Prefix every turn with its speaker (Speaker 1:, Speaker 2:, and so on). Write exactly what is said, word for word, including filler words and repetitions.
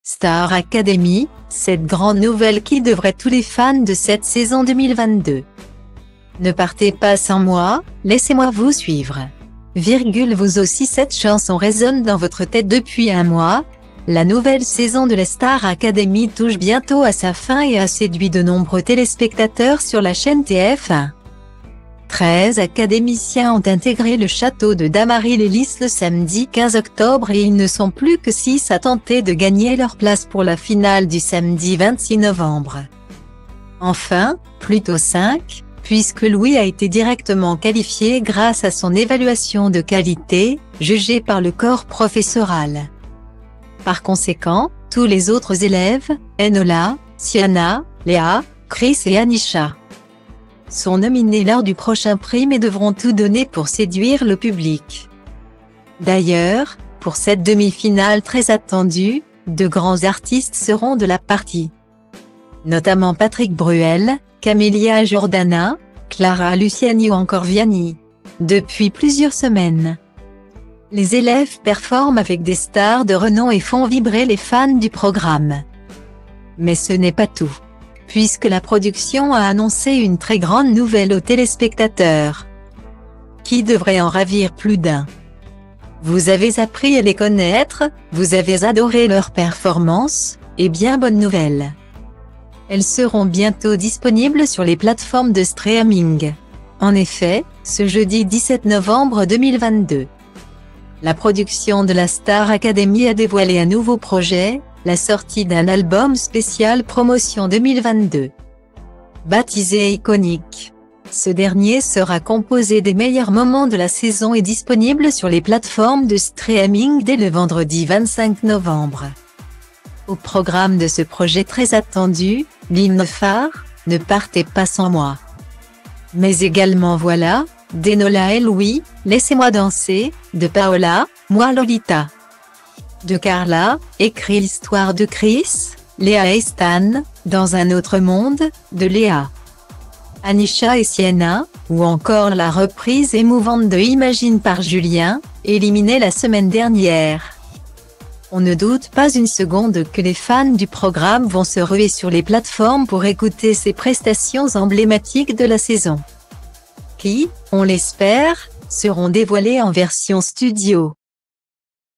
Speaker 1: Star Academy, cette grande nouvelle qui devrait tous les fans de cette saison deux mille vingt-deux. Ne partez pas sans moi, laissez-moi vous suivre. Virgule vous aussi cette chanson résonne dans votre tête depuis un mois. La nouvelle saison de la Star Academy touche bientôt à sa fin et a séduit de nombreux téléspectateurs sur la chaîne T F un. treize académiciens ont intégré le château de Damary-les-Lys le samedi quinze octobre et ils ne sont plus que six à tenter de gagner leur place pour la finale du samedi vingt-six novembre. Enfin, plutôt cinq, puisque Louis a été directement qualifié grâce à son évaluation de qualité, jugée par le corps professoral. Par conséquent, tous les autres élèves, Enola, Sienna, Léa, Chris et Anisha, sont nominés lors du prochain prime et devront tout donner pour séduire le public. D'ailleurs, pour cette demi-finale très attendue, de grands artistes seront de la partie. Notamment Patrick Bruel, Camélia Jordana, Clara Luciani ou encore Vianney. Depuis plusieurs semaines, les élèves performent avec des stars de renom et font vibrer les fans du programme. Mais ce n'est pas tout, puisque la production a annoncé une très grande nouvelle aux téléspectateurs, qui devrait en ravir plus d'un. Vous avez appris à les connaître, vous avez adoré leurs performances, et bien bonne nouvelle. Elles seront bientôt disponibles sur les plateformes de streaming. En effet, ce jeudi dix-sept novembre deux mille vingt-deux, la production de la Star Academy a dévoilé un nouveau projet, la sortie d'un album spécial promotion deux mille vingt-deux. Baptisé Iconique, ce dernier sera composé des meilleurs moments de la saison et disponible sur les plateformes de streaming dès le vendredi vingt-cinq novembre. Au programme de ce projet très attendu, l'hymne phare, Ne partez pas sans moi. Mais également voilà, d'Enola et Louis, Laissez-moi danser, de Paola, Moi Lolita. De Carla, écrit l'histoire de Chris, Léa et Stan, Dans un autre monde, de Léa. Anisha et Sienna, ou encore la reprise émouvante de Imagine par Julien, éliminée la semaine dernière. On ne doute pas une seconde que les fans du programme vont se ruer sur les plateformes pour écouter ces prestations emblématiques de la saison, qui, on l'espère, seront dévoilées en version studio.